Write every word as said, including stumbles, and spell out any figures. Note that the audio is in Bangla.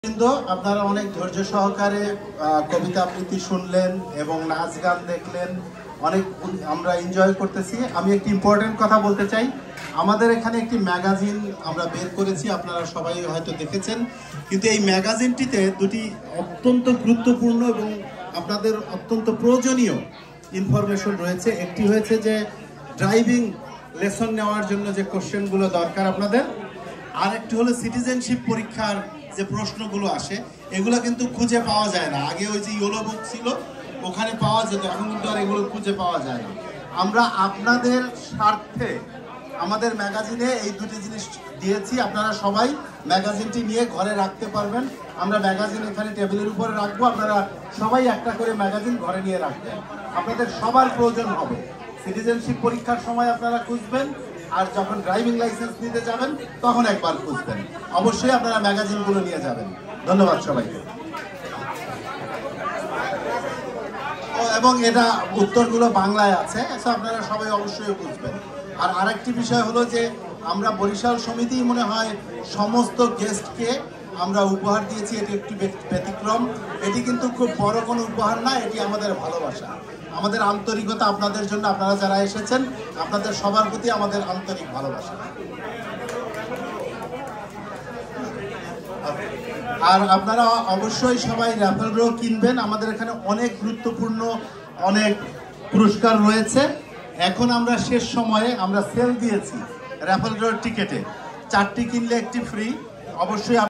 কিন্তু আপনারা অনেক ধৈর্য সহকারে কবিতা আবৃত্তি শুনলেন এবং নাচ গান দেখলেন, অনেক আমরা এনজয় করতেছি। আমি একটি ইম্পর্টেন্ট কথা বলতে চাই, আমাদের এখানে একটি ম্যাগাজিন আমরা বের করেছি, আপনারা সবাই হয়তো দেখেছেন। কিন্তু এই ম্যাগাজিনটিতে দুটি অত্যন্ত গুরুত্বপূর্ণ এবং আপনাদের অত্যন্ত প্রয়োজনীয় ইনফরমেশন রয়েছে। একটি হয়েছে যে ড্রাইভিং লেসন নেওয়ার জন্য যে কোশ্চেনগুলো দরকার আপনাদের, আর একটি হলো সিটিজেনশিপ পরীক্ষার যে প্রশ্নগুলো আসে, এগুলো কিন্তু খুঁজে পাওয়া যায় না। আগে ওই যে ইয়েলো বুক ছিল ওখানে পাওয়া যেত, এখন কিন্তু আর এগুলো খুঁজে পাওয়া যায় না। আমরা আপনাদের স্বার্থে আমাদের ম্যাগাজিনে এই দুটি জিনিস দিয়েছি, আপনারা সবাই ম্যাগাজিনটি নিয়ে ঘরে রাখতে পারবেন। আমরা ম্যাগাজিন এখানে টেবিলের উপরে রাখবো, আপনারা সবাই একটা করে ম্যাগাজিন ঘরে নিয়ে রাখবেন। আপনাদের সবার প্রয়োজন হবে। সিটিজেনশিপ পরীক্ষার সময় আপনারা খুঁজবেন, আর যখন ড্রাইভিং লাইসেন্স নিতে যাবেন তখন একবার খুঁজবেন। অবশ্যই আপনারা ম্যাগাজিনগুলো নিয়ে যাবেন। ধন্যবাদ সবাইকে। এবং এটা উত্তরগুলো বাংলায় আছে, আপনারা সবাই অবশ্যই বুঝবেন। আর আরেকটি বিষয় হলো যে আমরা বরিশাল সমিতি মনে হয় সমস্ত গেস্টকে আমরা উপহার দিয়েছি, এটি একটি ব্যতিক্রম। এটি কিন্তু খুব বড় কোনো উপহার না, এটি আমাদের ভালোবাসা, আমাদের আন্তরিকতা আপনাদের জন্য। আপনারা যারা এসেছেন আপনাদের সবার প্রতি আমাদের আন্তরিক ভালোবাসা। আর আপনারা অবশ্যই সবাই র্যাফেল ড্র কিনবেন, আমাদের এখানে অনেক গুরুত্বপূর্ণ অনেক পুরস্কার রয়েছে। এখন আমরা শেষ সময়ে আমরা সেল দিয়েছি র্যাফেল ড্র টিকেটে, চারটি কিনলে একটি ফ্রি। অবশ্যই